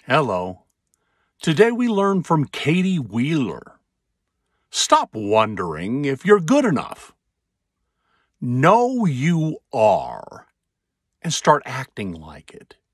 Hello. Today we learn from Katie Wheeler. Stop wondering if you're good enough. Know you are and start acting like it.